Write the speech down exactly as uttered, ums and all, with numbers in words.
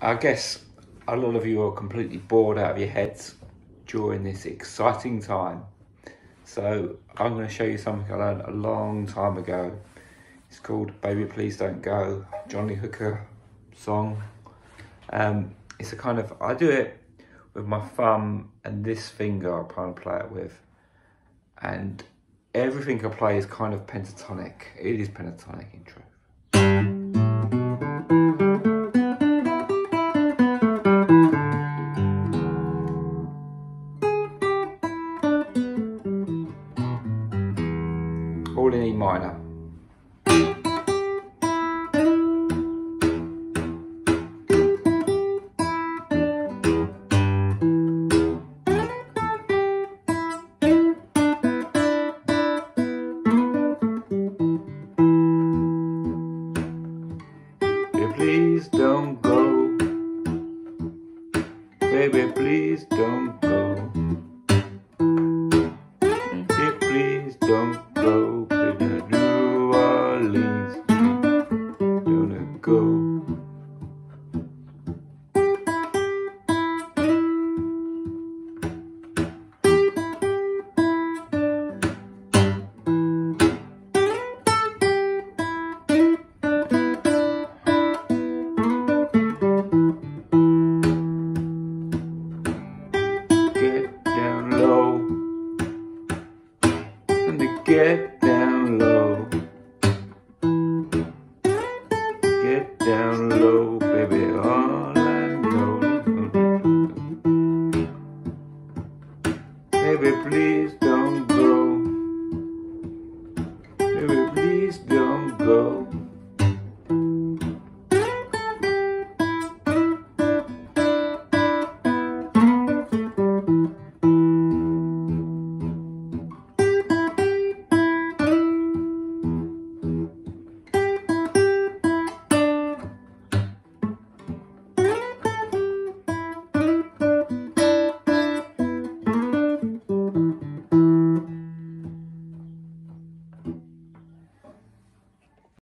I guess a lot of you are completely bored out of your heads during this exciting time. So I'm going to show you something I learned a long time ago. It's called Baby Please Don't Go, Johnny Hooker song. Um, it's a kind of, I do it with my thumb and this finger I try and play it with. And everything I play is kind of pentatonic. It is pentatonic in truth. All in E minor. Please don't go, baby, please don't go. Baby, please don't go to the New Orleans. Don't go. Get down low, get down low, baby, all